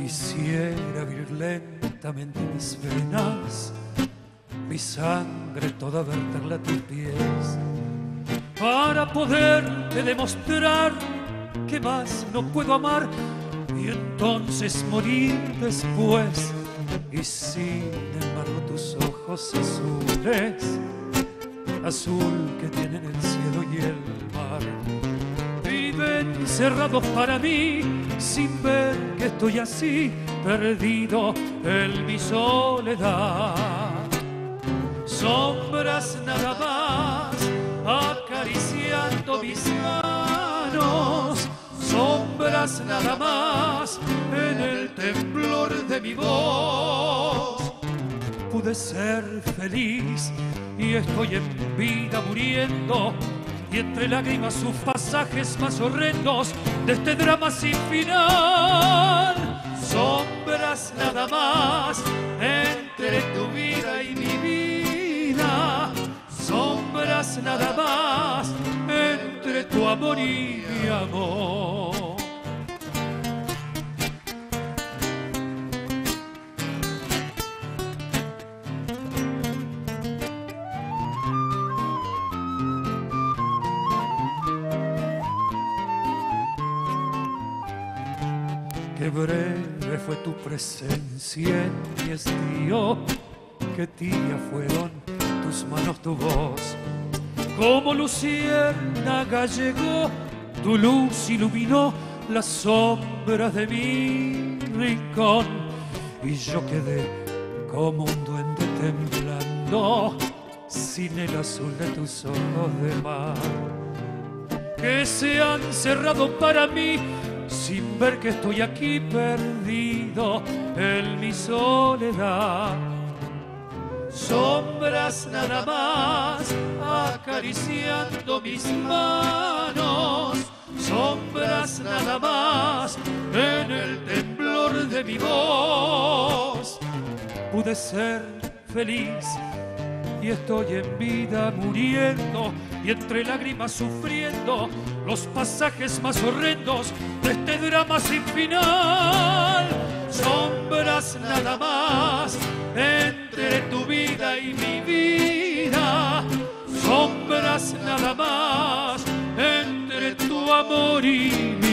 Quisiera abrir lentamente mis venas, mi sangre toda verterla a tus pies, para poderte demostrar que más no puedo amar y entonces morir después. Y sin embargo tus ojos azules, azul que tienen el cielo y el mar, viven cerrados para mí sin ver que estoy así perdido en mi soledad. Sombras nada más acariciando mis manos, sombras nada más en el temblor de mi voz. Pude ser feliz y estoy en vida muriendo, y entre lágrimas sus pasajes más horrendos de este drama sin final. Sombras nada más entre tu vida y mi vida, sombras nada más entre tu amor y mi amor. Qué breve fue tu presencia en mi estío, qué tibia fueron tus manos, tu voz. Como luciérnaga llegó, tu luz iluminó las sombras de mi rincón, y yo quedé como un duende temblando sin el azul de tus ojos de mar, que se han cerrado para mí sin ver que estoy aquí perdido en mi soledad. Sombras nada más acariciando mis manos, sombras nada más en el temblor de mi voz. Pude ser feliz y estoy en vida muriendo, y entre lágrimas sufriendo los pasajes más horrendos de este drama sin final. Sombras nada más entre tu vida y mi vida, sombras nada más entre tu amor y mi